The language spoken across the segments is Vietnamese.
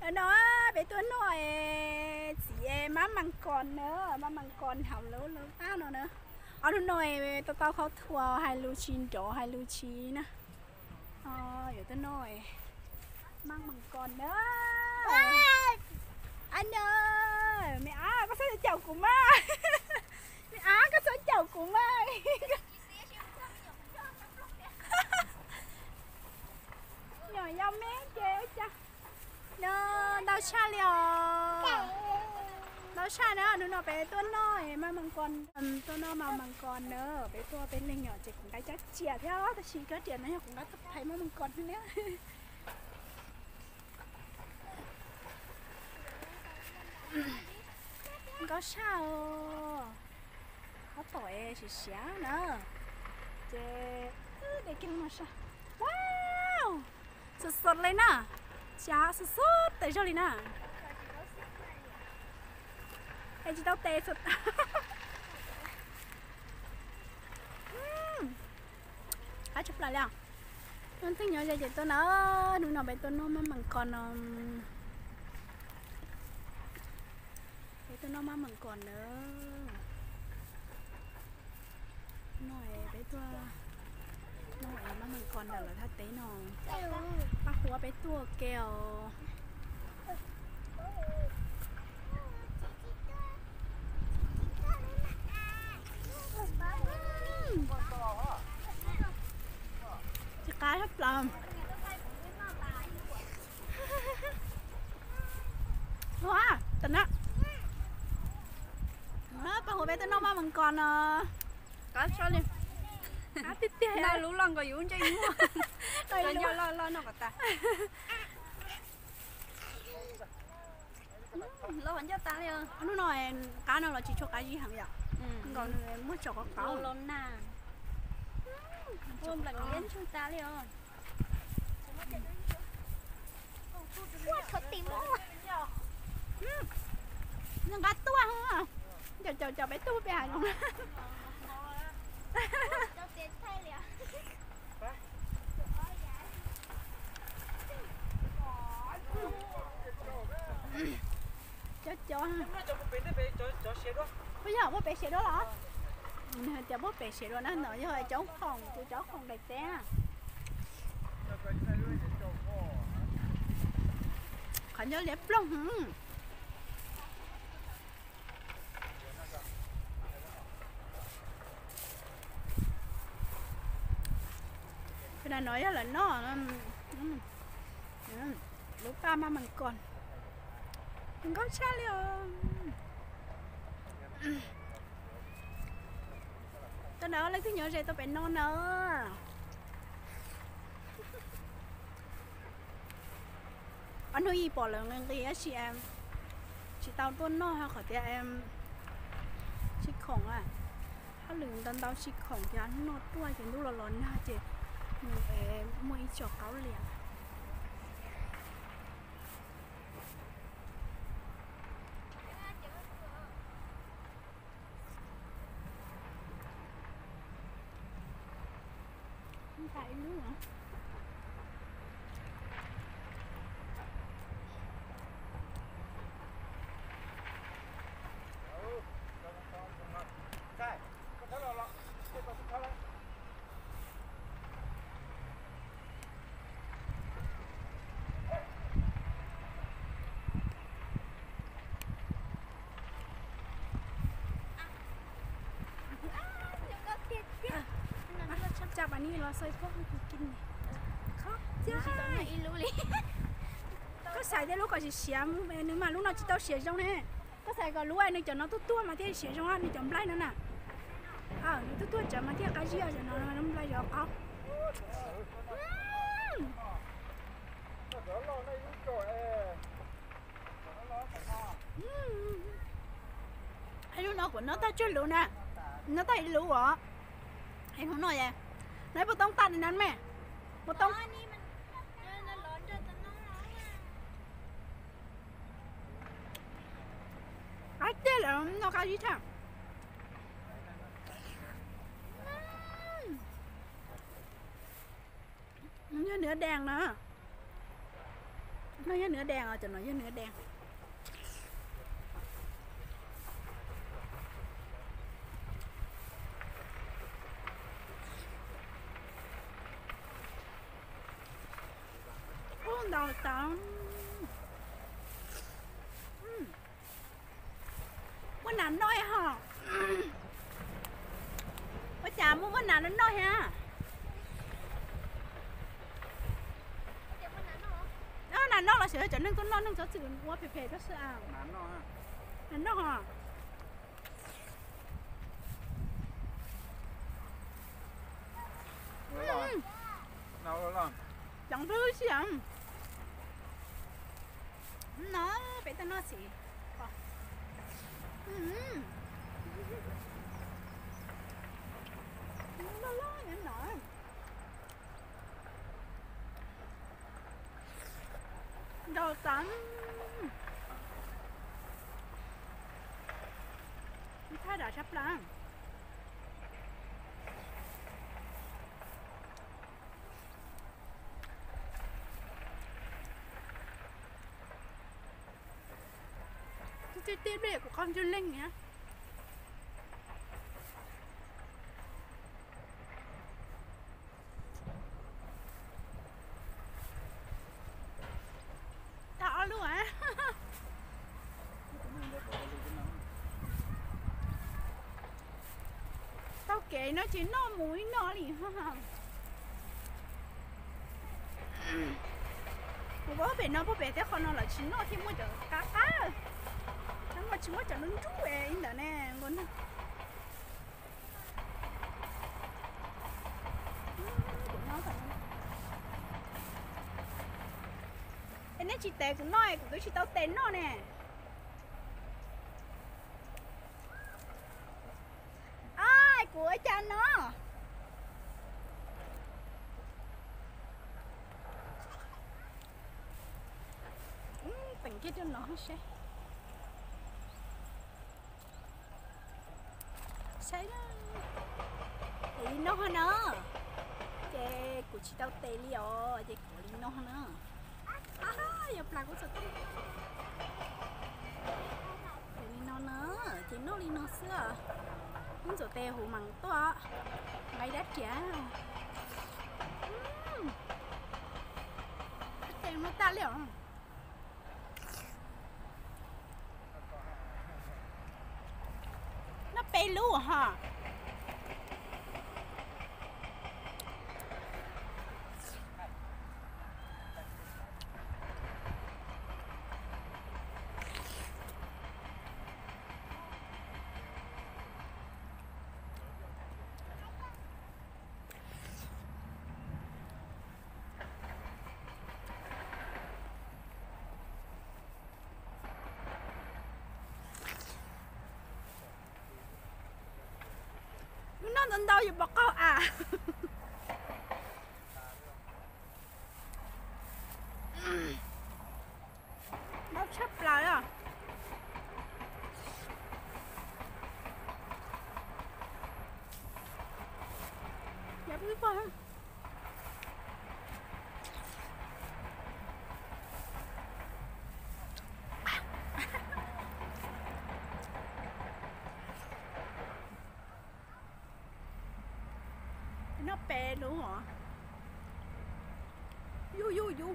nó bé tuấn nói chị em má măng con nữa má măng con hỏng lớn lớn tao nữa ở nó nói taoเขาthua hai lưu chín chỗ hai lưu chín nè giờ tôi nói mang măng con nữa anh ơi mẹ á có số chồng của má mẹ á có số chồng của má nhỏ nhau mẹ chơi cha nó đau xa liều đau xa nữa nó bé tuấn nói mà măng con tôi nó mà măng con nữa bé tôi bên linh nhỏ chỉ cũng cái chắc chìa theo thì chỉ có tiền nó cũng đã tập thấy mà măng con nữa có sao có tội chỉ xé nữa để kia mà sao wow sốt sốt lên nè chả sốt sốt tại sao lên nè em chỉ tao tê sốt cá chụp lại nào con thích nhớ vậy tôi nó đúng nào bé tôi nó mà bằng con tôi nó mà bằng còn nữa nói bé tôi nói mà bằng còn là thắt tế nó bác hùa bé tua kèo chứ cá hấp lòng wow tình á bác hùa bé tôi nó mà bằng còn cá sao đi cá tít tít na lú lon có yếu chơi mua rồi nhau lo nó có ta lo vẫn cho ta liền nó nói cá nào là chỉ cho cái gì hàng vậy còn muốn cho có cá lo na hôm là có đến chúng ta liền quá thật tìm mua nhưng cá tua không chờ bé tua bé hàng đâu tiền thay liền cho bây giờ bố bé xe đó là cho bố bé xe đó nó nói rồi cháu không đẹp té còn nhớ lép lông cái này nói là nó lúc ta mà mình còn mình có xa liền tôi nói lấy thứ nhớ rồi tôi phải non nữa anh hơi bỏ lỡ ngang kia chị em chị tao tuân nó ha khỏi tia em chị khổng à hắn lừng tân tao chị khổng thì anh nó tua thì lúc là lớn ha chị người mua ít cho cáo liền không phải nữa hả chắc bạn đi lo xoay phốt với kinh này khóc chứ có xài thế lúc còn chỉ xiêm nếu mà lúc nào chỉ tao xỉa trong này có xài còn lúc này cho nó tua mà thế xỉa trong anh chấm lại nữa nè nó tua chấm mà thế cái gì à cho nó lại rồi không anh lúc nào của nó ta chưa lũ nè nó tay lũ hả anh không nói vậy nói bộ tông tan thì nắn mẹ bộ tông ai thế là nó cái gì thằng như nửa đèn nữa nó với nửa đen rồi cho nó với nửa đen đào tắm bữa nào nói hả bữa chả muốn bữa nào nó nói ha nó là nó là sửa cho nên con nó cho chữ mua phê phê đó sữa à nó hả chẳng thứ gì à nó phải ta nó gì nó lo nhẫn nổi đồ tắm thay đã sắp lắm tiếp đây của con Duyên Linh nhé đỏ luôn á tao kể nó chỉ nó mũi nó liền ha bố bé thế con nó là chỉ nó thì mua được cá mà chỉ mua cho nó chú về in đó nè con nó chỉ tệ của nó của tôi chỉ tao tên nó nè ai của cha nó tỉnh cái cho nó sẽ thì nó hả nó cái của chị tao tê li ở cái của li nó hả nó giờ plak của sao tê li nó nữa chị nó li nó xưa những chỗ tê hủ măng to bay đắt kìa tê nó ta liệu nó bê lú hả nó đến đâu vậy bọc câu à nó sắp lại à dạ biết không nó bè nữa hả du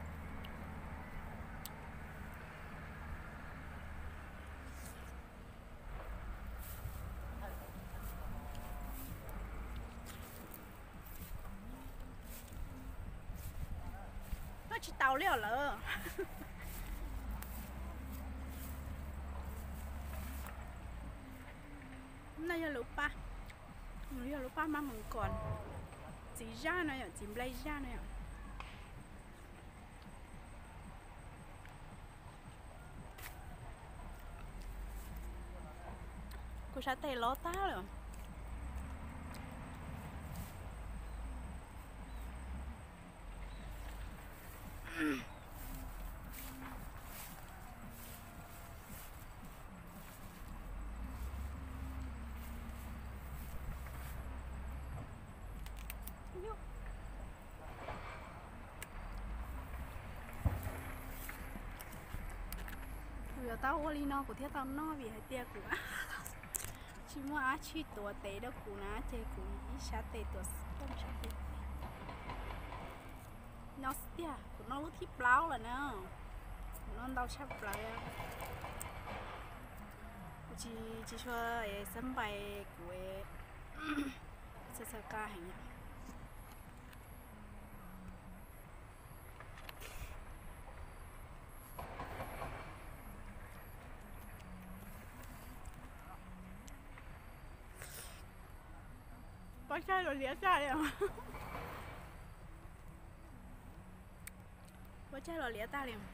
nó chỉ tàu liều lỡ này là lupa mà mình còn chỉ ra này chỉ lấy ra này cô sẽ tay ló tá rồi giờ tao oli no của thiết tao no vì hay tia của chỉ mua á chi tổ tế đó của nó chơi của ít sát tế tổ không sát tế nó tia của nó lúc thip láo là nó đau sắp lại chỉ cho sân bay của Sasaka hành nhá bác trai rồi lía ra đấy không bác trai rồi lía ta liền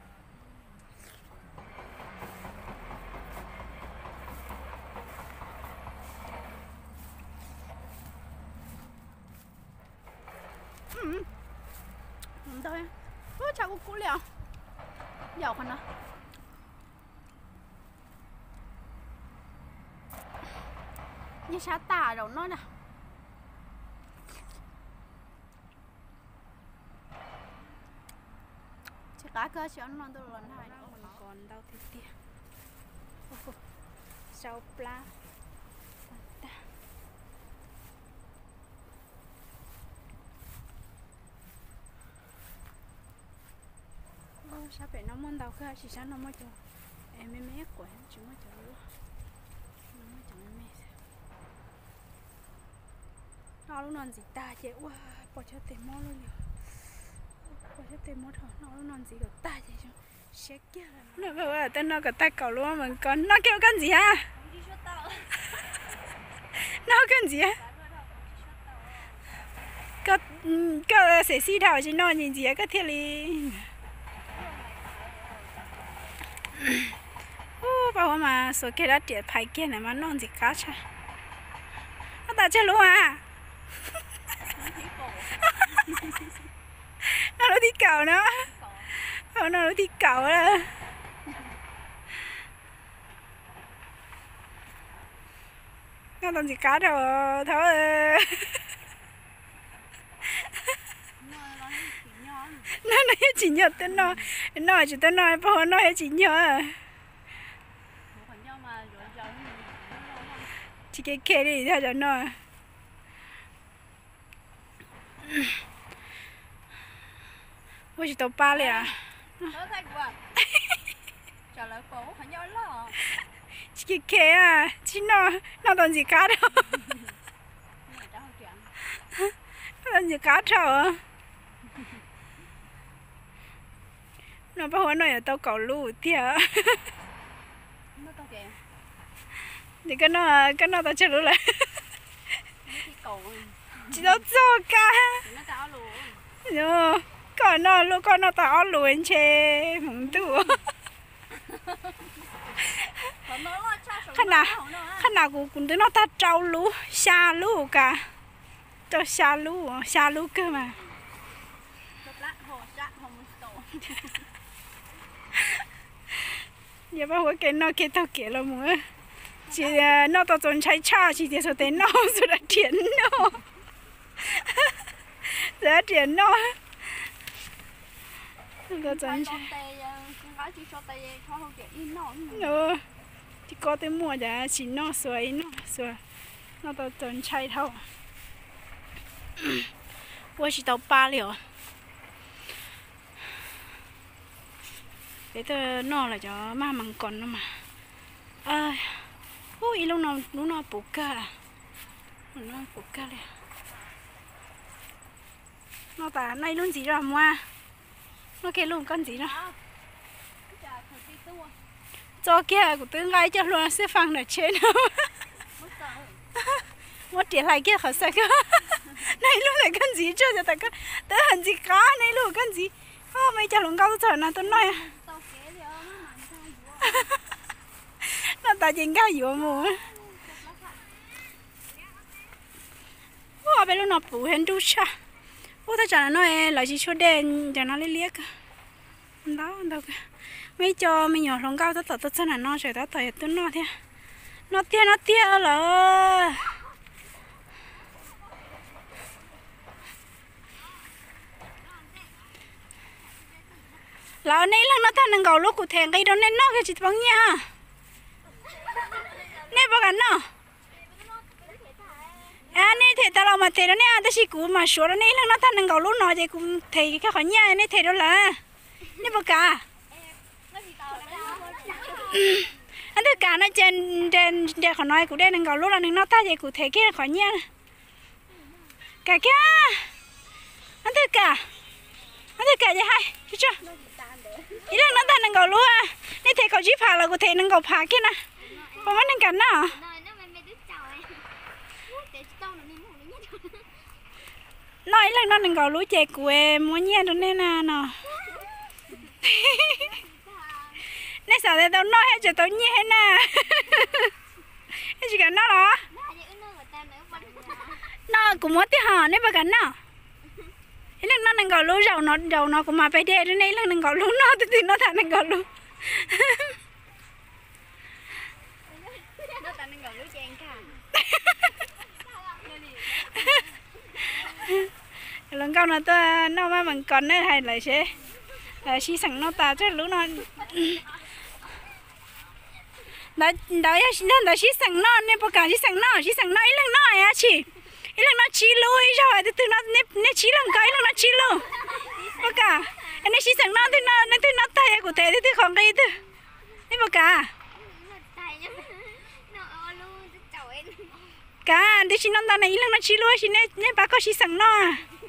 không thôi ôi chào cô liệu dạo con nào như sao tả rồi nó nè chỉ cá cơ chứ nó tôi lần hai mình còn đau thì tia sau pla sao phải nó muốn đau cơ chỉ sao nó mới cho em mẹ của em chỉ mới cho luôn nó mới cho em mẹ nó lúc non gì ta chứ wow bỏ cho tiền mó luôn nhỉ bỏ cho tiền mó thôi nó lúc non gì gặp ta chứ chứ xét kia nó bảo là tên nó gặp ta cầu luôn mình còn nó kêu con gì ha nó con gì á có sẽ xí đầu chứ nó nhìn gì á có thiết lý bảo mà số kia đã tiệt phải kia này mà non gì cá cha nó ta chơi luôn à nó đi cầu nó nó đi cầu đó nó làm gì cá đâu thôi nó nói chỉ nhớ tên nó chỉ tên nó bảo nó chỉ nhớ chỉ cái kia đi theo cho nó ôi chỉ tao ba liền chỉ cái kia à chỉ nó làm gì cá đâu nó làm gì cá đâu nó bảo nó ở tao cầu lú thiệt thì cái nó tao chơi lú lại chỉ tao cho cá rồi con nó tao lú anh chơi mùng tu khăn nào cũng tới nó ta trâu lú xa lú cả cho xa lú cơ mà giờ bao hồi cái nó kia tao kia là mua chỉ nó tao chọn trái cha chỉ để số tiền nó số đã tiền nó đã tiền nó tao chọn nó thì có tới mua giá chỉ nó xuôi nó tao chọn trái thâu tôi chỉ tao ba liều để tôi nó là cho má măng còn nó mà ôi lúc nó bổ ca này nó tả này luôn gì rồi mua nó kia luôn con gì đó cho kia của tôi ngay cho luôn sẽ phăng ở trên một tiền lại kia khó sợ cơ này luôn là con gì chưa cho ta có tới hình gì cá này luôn con gì mấy cha luôn cao trời nào tôi nói nó ta chỉ cá dừa mù bây giờ nó bù hen đu cha ta chả nói là chỉ số đen cho nó lấy liếc đó đâu mấy cho mấy nhỏ lòng cao tôi chân là nó trời đó tôi nó thế nó tia là แล้วในเรื่องนั้นท่านนึงเกาลูกกูแทงไอ้โดนในนอกแค่จิตบังเนี่ยเนี่ยบอกกันเนาะนี่เทตเรามาเทแล้วเนี่ยแต่สิกูมาชัวร์นี่เรื่องนั้นท่านนึงเกาลูกน้อยใจกูเทแค่ขอเนี่ยนี่เทแล้วล่ะนี่บอกกันอันเดียวกันนะเจนเดี๋ยวขอน้อยกูได้นึงเกาลูกแล้วนึงนอกท่าใจกูเทแค่ขอเนี่ยกะแค่อันเดียวกันจะให้ช่วยอีเรื่องนั้นท่านนึงเกาลูกนี่เทเขาชี้ผ่าเรากูเทนึงเกาผ่าแค่นะเพราะว่านึงกันเนาะnói lần nó đừng có lúa chè của em muốn nghe được nên là nó nên sao để tao nói hết cho tao nghe nè chỉ cần nó đó nó cũng muốn tí hòn đấy bà cần nó lần nó đừng có lúa dầu nó cũng mà phải đê đến đây lần đừng có lúa nó thì nó thằng đừng có lúa lần câu nó ta nó mà bằng con nữa hay là sẽ xí sẵn nó ta chắc lúc nó đó xí sẵn nó nên bao cả xí sẵn nó ý lần nó à chị ý lần nó chi luôn rồi từ nó nên chi lần cái lần nó chi luôn bao cả anh ấy xí sẵn nó thì nó tay của thế thì còn cái thứ nên bao cả cả thì chị nó ta này ý lần nó chi luôn chị nên bà có xí sẵn nó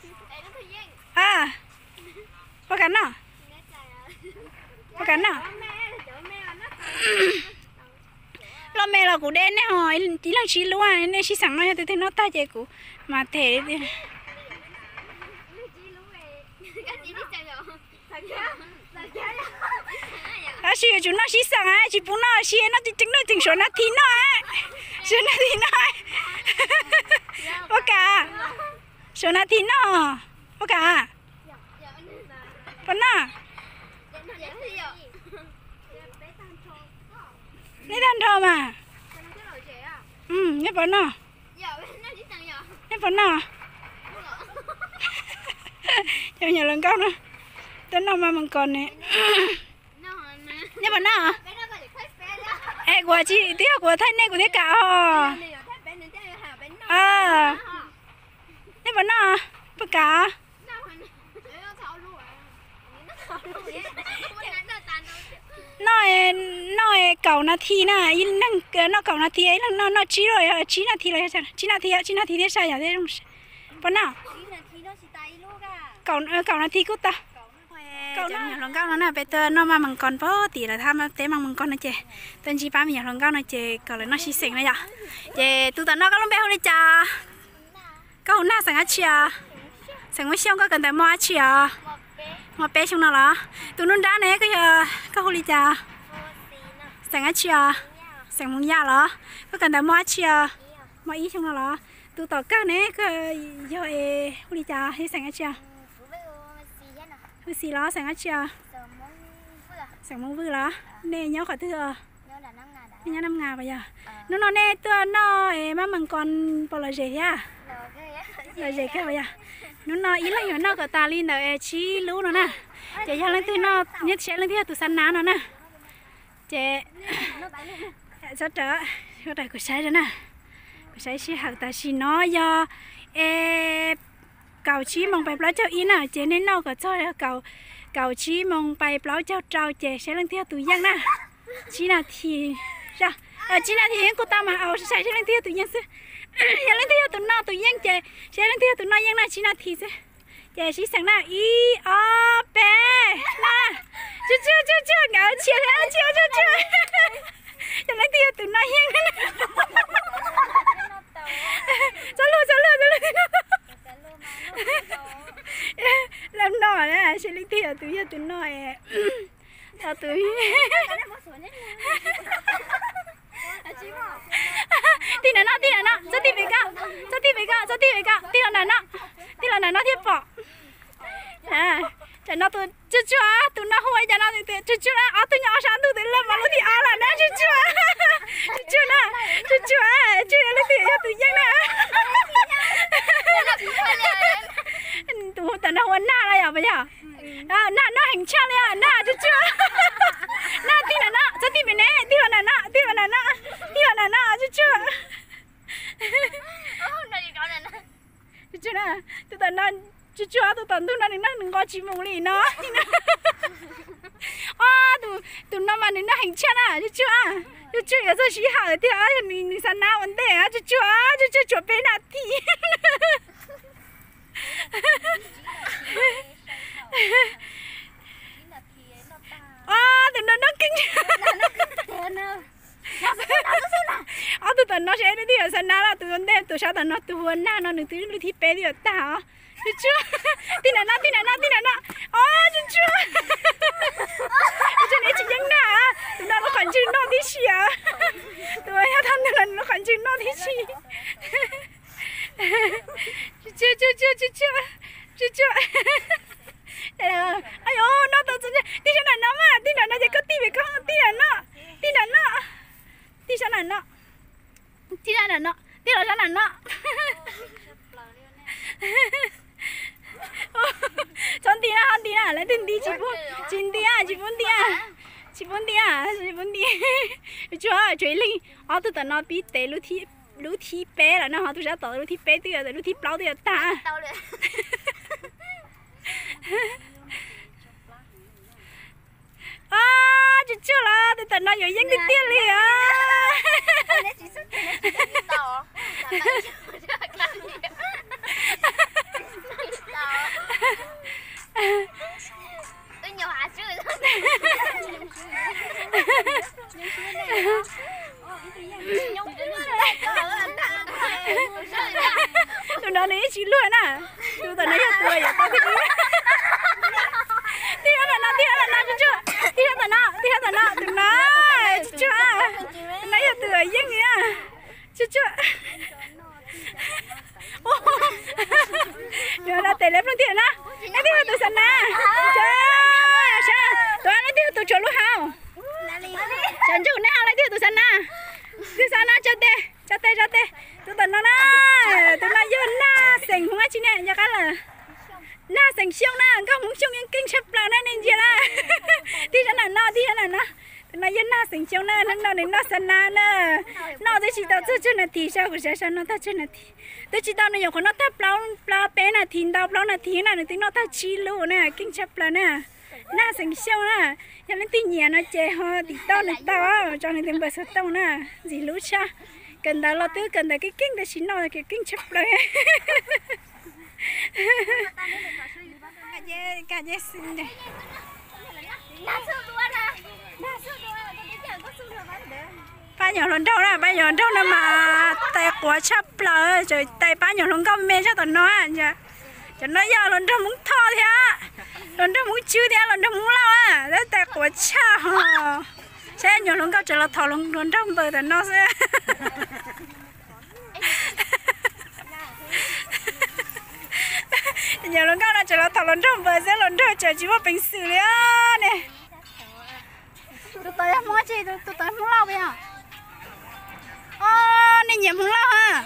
bao cả nó lo mẹ là của đen này hỏi tí là chi luôn à nên chi sẵn nó thì nó ta chạy của mà thể thì chị chúng nó chi sẵn á chị bún nó chi nó tính số nó thì nó số nó thì nó bao cả số nó thì nó bao cả nó lấy đàn thò mà nhớ bọn nó cho nhà lần cao nữa tên nó mà mình còn nè nhớ bọn nó ê của chị tiếc của thanh này của thế cả nhớ bọn nó tất cả nói cầu na thi na in năng nó cầu na thi ấy nó chí rồi chí na thi rồi chí na thi thế sao vậy không bọn nào cầu na thi cút ta cầu nó lần cao nó nè bây giờ nó mà bằng con phó thì là tham tế bằng con nó chè tên chị ba mình lần cao nó chè cầu là nó xí xỉnh này à chè tụi tao nó có lông béo đi cha cầu na sang á chia sang mấy xiong có cần tới mua chia mà bé trong nào đó tụi nó đá này cái hồ ly trà sang á chia sang mông ya đó có cần tới mua chia mà ý trong nào đó tụi tao cái này cái do hồ ly trà hay sang á chia hồ xì đó sang á chia sang mông vư đó nè nhớ khỏi thưa nhớ 5.000 bây giờ nó nè tôi nó má mình còn bao là gì á là gì cái bây giờ nó ý là nó có ta lên là chi lú nó nè chị cho lên thì nó nhất sẽ lên thì tụi săn ná nó nè chị rất trở cái này của sai rồi nè của sai chỉ học ta chỉ nó do cầu chí mong bài báo cho ý nào chị nên nó có cho cầu chí mong bài báo cho trâu chị sẽ lên theo tụi dân nè chỉ là thì ra chỉ là thì cô ta mà sai sẽ lên theo tụi dân sẽ lên theo tụi nó tụi dân chị sẽ lên theo tụi nó dân nè chỉ là thì sẽ chị chỉ sang nè ý bé nè chú ngáo chia chú cho lên theo tụi nó dân cho luôn làm nọ nè sẽ lên theo tụi nó theo tụi tí là nó cho tí về cả tí là nó thiết bỏ cho nó tụi chú tụi nó hôi cho nó chú tụi nhỏ sáng tụi lên mà tụi là nó chú lên tụi dân nè tụi nó hôi na là bây giờ nó hành trang này na chú chỉ mùng lì nó tụi nó mà nó hành chân à chú ở đây chỉ hảo thì à mình sang nào vấn đề à chú bên nào thì tụi nó kinh tụi nó sẽ đi ở sân nào là tụi nó đem tụi sao tụi nó tụi nó nó tụi nó thì bé đi ở tao chú tin là nó chú này chỉ những nè tụi nó còn chữ nó tí xì à tụi nó thằng nó còn chữ nó tí xì chú ai ôi nó tao tí sao nó mà tí nó chỉ có tí về không tí là nó tí sao nó tí là sao là nó chọn tí na lấy tiền đi chị muốn đi chú ơi chơi linh ở tụi nó bị té lú thi bé là nó họ tụi sao tao lú thi bé tụi lú thi bao tụi ta chú chưa là tụi nó rồi dân đi tiền liền tụi nó này chỉ luôn à tụi nó này tuổi à tao thì tí nữa là nó chú chưa tí nữa là nó tụi nó chú chưa nó giờ tuổi dân vậy chú chưa rồi là tele phương tiện á cái thứ tụi sân na chơi sao tụi anh lấy tụi chỗ lúc hao chân chú này hao lấy tụi sân na cho tê tụi nó dân na sành không ai chi nè nhà cái là na sành siêu na không muốn siêu những kinh chấp là nên gì là tí cho nó tụi nó dân na sành siêu na nó sân na nó tôi chỉ tao chơi là thì sao của sao nó ta chơi là thì tôi chỉ tao nó dùng nó ta plau bé là thì tao plau là thì là tiếng nó ta chi lụ nè kinh chấp là nè na sành siêu nè cho nên tí nhà nó chơi ho thì tao cho nên tiếng bớt sốt tao nè gì lú cha cần tao lo tứ cần tao cái kinh để xin nó cái kinh chấp là cả dê xin đây ba nhỏ lần đâu mà tay quá chấp là rồi tay ba nhỏ lần con mê cho tụi nó cho nó giờ lần đâu muốn thò thế á lần đâu muốn chữ thế lần đâu muốn lao á đấy tay quá chấp sẽ nhỏ lần con trở là thò lần đâu bờ tụi nó sẽ nhiều lần cao là trở lại thảo luận trong bờ sẽ lần đầu chờ chỉ một bình xử lý nè tụi tôi muốn gì tụi tôi muốn lau bây giờ nên nhiều muốn lau ha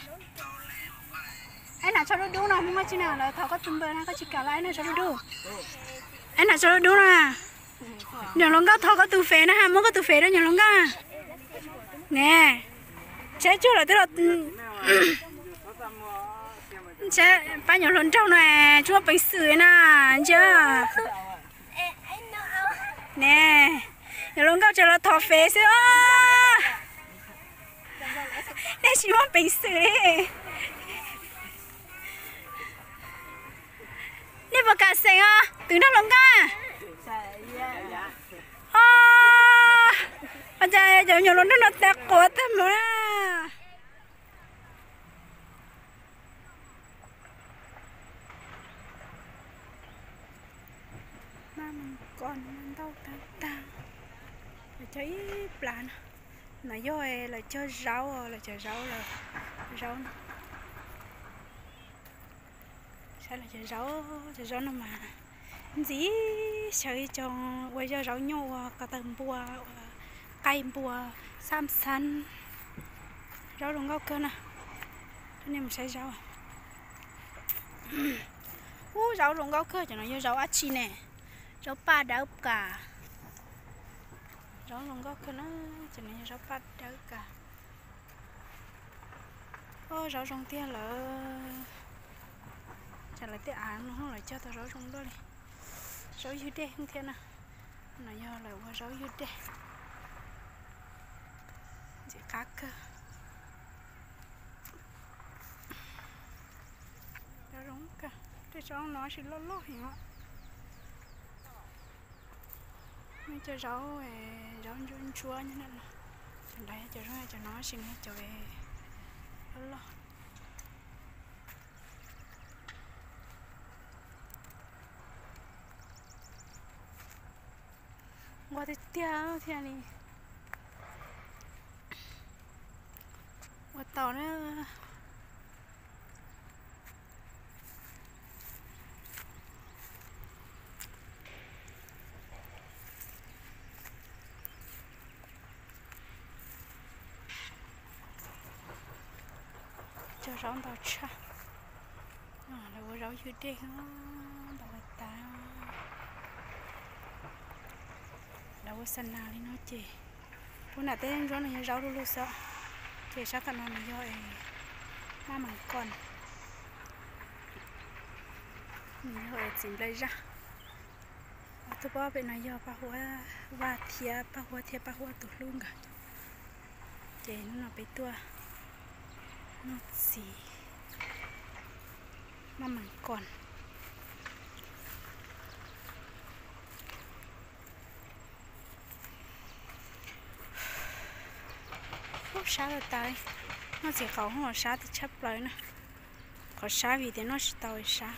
anh nào cho nó đúng nào muốn gì nào là thảo có từng bờ nào có chỉ cả lại này cho nó đúng anh nào cho nó đúng nào nhiều lần cao thảo có từ phê nữa ha muốn có từ phê đó nhiều lần cao nè chế chú là tức là chế ba nhỏ lần trong này chú bị sưởi nè chưa nè nhỏ lần cao chờ là thọ phê xíu nè chú bị sưởi nè bà cả sen à từ đó lần cao bây giờ nhỏ lần đó nó tẹt cổ thêm nữa con đâu ta là thấy plan nó do là chơi rau là rau sao là chơi rau nó mà gì chơi cho quay cho rau nhau cả tầng bùa cây bùa sam san rau đồng gốc cơ nè nên mình xây rau rau đồng gốc cơ cho nó như rau achi nè rau pa đau cả rau đồng gốc cơ nó cho nên rau pa đau cả rau rong tia là chả là tia nó không lại cho tao rau rong đó đi rau dưa đen không thế nào nó do là qua rau dưa đen chỉ cá cơ đó đúng cả cái rau nó chỉ lót lót hiểu không mấy cái rau rau chua như này chẳng đấy cho nó xin cho về lót lót qua tới tiêu thế này qua tàu nữa cho rau tàu cha là qua rau dưa đen tàu ta đâu có xanh nào đi nó chị bữa nào tới rau này rau luôn sợ chị sao thằng nó rồi má mặn con mình rồi chỉ lấy ra tôi bỏ bên này giờ ba thia ba hoa tụt luôn cả chị nó bị tua nó xì má mặn con xá là tay nó chỉ khẩu không xá thì chấp lại nè có xá vì thế nó chỉ tao xá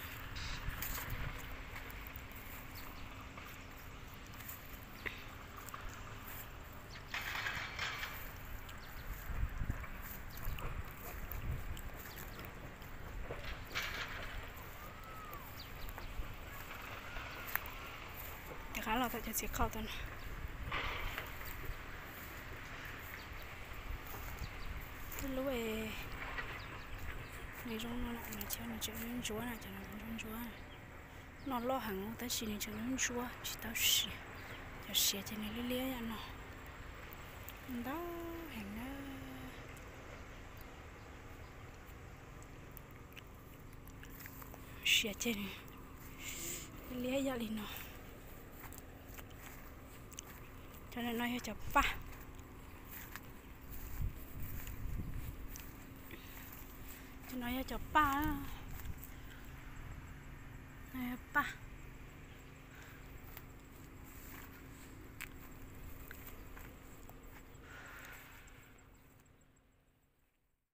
để khá là tao cho chỉ khẩu tao nè lúc ấy này trong nó lại chơi nó chơi lên chúa này chơi nó lên chúa nó lo hàng tới xí này chơi lên chúa chỉ tao xí cho xí trên này lia lia nó đó hàng đó xí trên này lia lia lên nó cho nên nó cho pa nói cho ba này ba